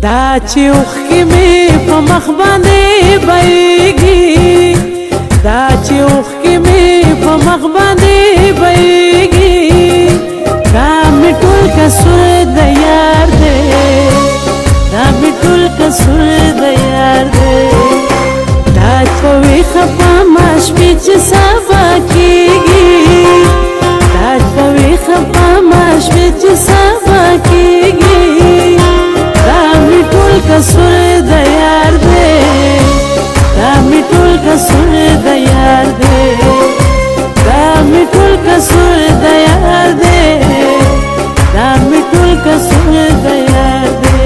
دا چې اوښکې مې په مخ باندې بهیږي دا چې اوښکې مې په مخ باندې بهیږي دا مې ټول قصور د یار دی دا مې ټول قصور د یار دی دا چې ویښه په ما شپې چې سبا کېږي دا چې ویښه په ما شپې چې سبا کېږي دا مې ټول قصور د یار دی دا مې ټول قصور د یار دی دا مې ټول قصور د یار دی دا مې ټول قصور د یار دی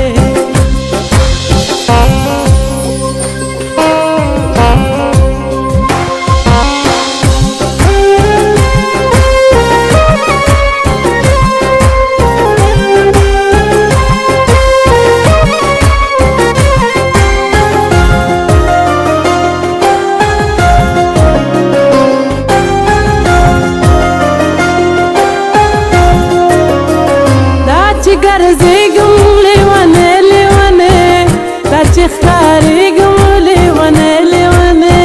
ګرځېږم لیونی لیونی دا چې ښکارېږم لیونی لیونی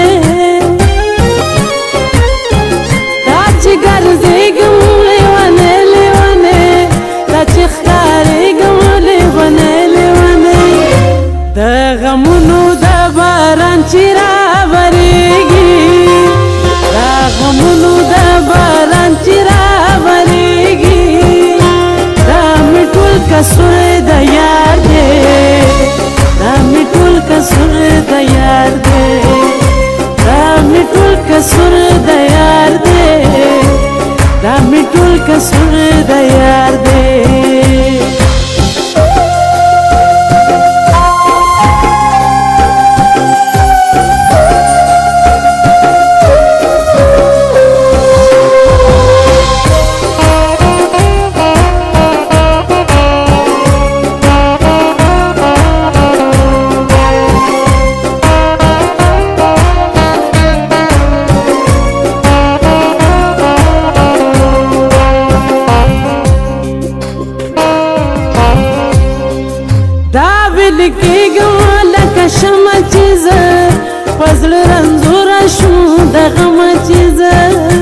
دا چې ګرځېږم لیونی لیونی دا چې ښکارېږم لیونی لیونی د غمونو د باران چې راورېږي د غمونو د باران چې راورېږي قصور د یار دی دا مې ټول قصور د یار دی دا مې ټول قصور د یار دی دا مې ټول قصور د یار دی لیکېږم لکه شمعه چې زه په زړه رنځوره شوم د غمه چې زه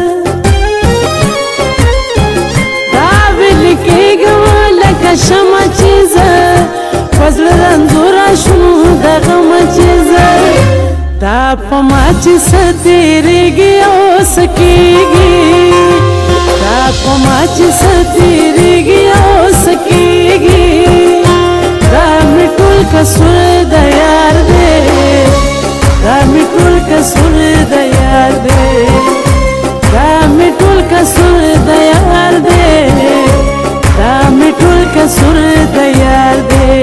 دا وې لیکېږم لکه شمعه چې زه په زړه رنځوره شوم د غمه چې زه دا په ما چې څه تېرېږي او څه کېږي دا په ما چې څه تېرېږي او څه کېږي دا مې ټول قصور د یار دی دا مې ټول قصور د یار دی دا مې ټول قصور د یار دی دا مې ټول قصور د یار دی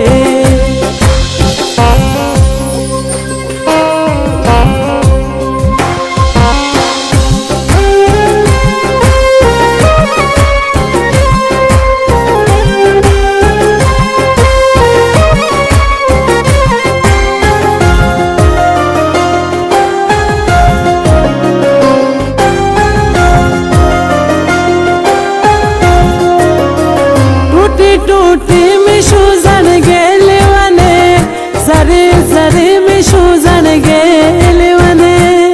टूटी में शूजन गेले वने जरे जरे में शूजन गेले वने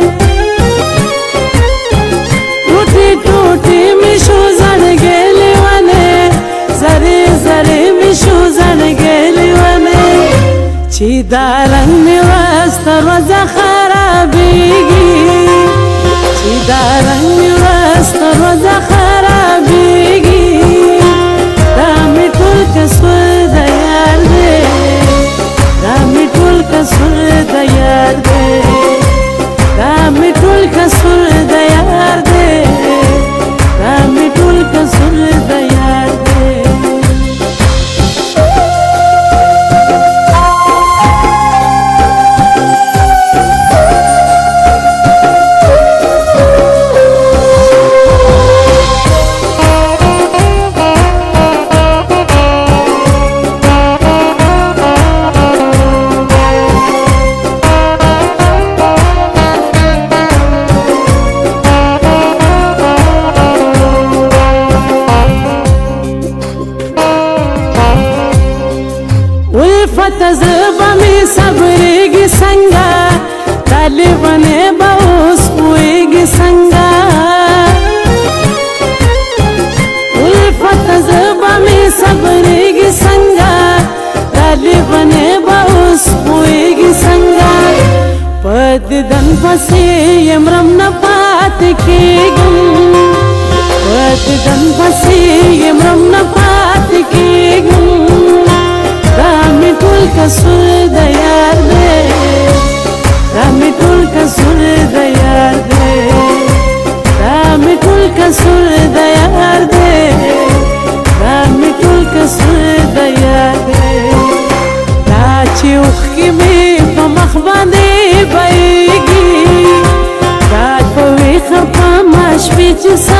टूटी टूटी में शूजन गेले वने जरे जरे में शूजन गेले वने चीदा रंग में वस्त रोजा खराबेगी चीदा रंग में वस्त रोजा खराबेगी قصور د یار دی دا مې ټول قصور د یار دی دا مې ټول قصور د یار دی دا مې ټول قصور د یار دی الفت زبا می صبرېږي څنګه طالبانې به اوس پوهېږي څنګه الفت زبا می صبرېږي څنګه طالبانې به اوس پوهېږي څنګه په دیدن پسې یې مرم نه پاتې کېږم په دیدن پسې یې مرم نه پاتې کېږم دا مې ټول قصور د یار دی دا مې ټول قصور د یار دی دا مې ټول قصور د یار دی دا مې ټول قصور د یار دی دا چې اوښکې مې په مخ باندې بهېږي دا په ویښه په ما شپې چې